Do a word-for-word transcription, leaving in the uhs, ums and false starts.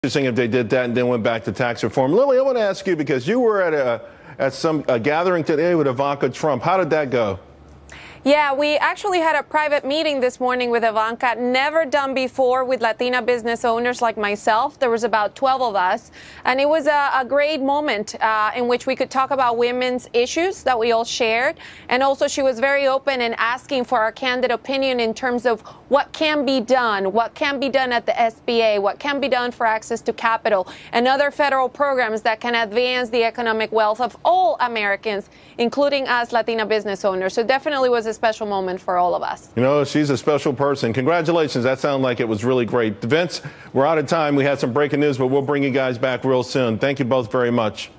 Interesting if they did that and then went back to tax reform. Lili, I want to ask you, because you were at a at some a gathering today with Ivanka Trump. How did that go? Yeah, we actually had a private meeting this morning with Ivanka, never done before with Latina business owners like myself. There was about twelve of us, and it was a, a great moment uh, in which we could talk about women's issues that we all shared. And also she was very open and asking for our candid opinion in terms of what can be done, what can be done at the S B A, what can be done for access to capital, and other federal programs that can advance the economic wealth of all Americans, including us Latina business owners. So definitely was a special moment for all of us. You know, she's a special person. Congratulations. That sounded like it was really great. Vince, we're out of time. We had some breaking news, but we'll bring you guys back real soon. Thank you both very much.